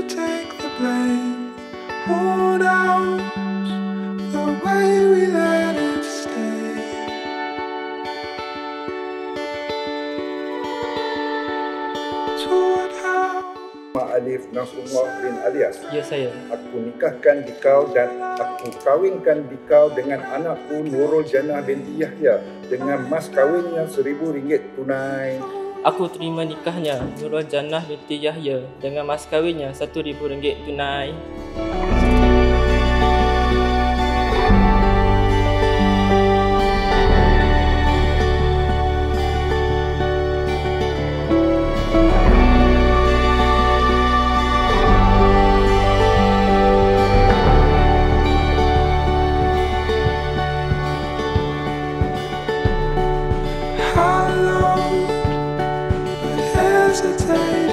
take the blame? Who knows the way we let it stay? Toward how Alif Nasrullah bin Alias. Ya, saya. Aku nikahkan dikau dan aku kawinkan dikau dengan anakku Nurul Jannah binti Yahya dengan mas kawinnya RM1,000 tunai. Aku terima nikahnya Nurul Jannah binti Yahya dengan mas kawinnya RM1,000 tunai. how long, but hesitate.